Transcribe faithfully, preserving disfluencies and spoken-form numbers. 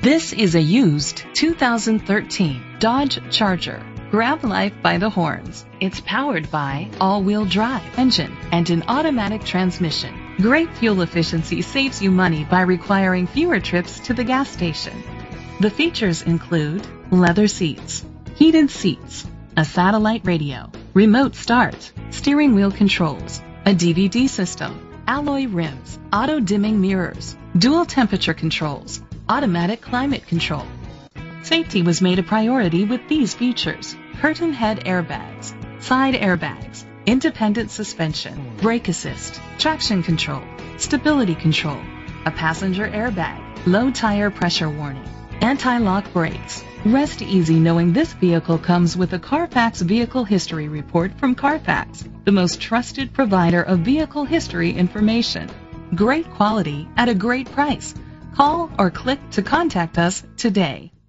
This is a used two thousand thirteen Dodge Charger. Grab life by the horns. It's powered by all-wheel drive engine and an automatic transmission. Great fuel efficiency saves you money by requiring fewer trips to the gas station. The features include leather seats, heated seats, a satellite radio, remote start, steering wheel controls, a D V D system, alloy rims, auto-dimming mirrors, dual temperature controls, automatic climate control. Safety was made a priority with these features: curtain head airbags, side airbags, independent suspension, brake assist, traction control, stability control, a passenger airbag, low tire pressure warning, anti-lock brakes. Rest easy knowing this vehicle comes with a Carfax Vehicle History Report from Carfax, the most trusted provider of vehicle history information. Great quality at a great price. Call or click to contact us today.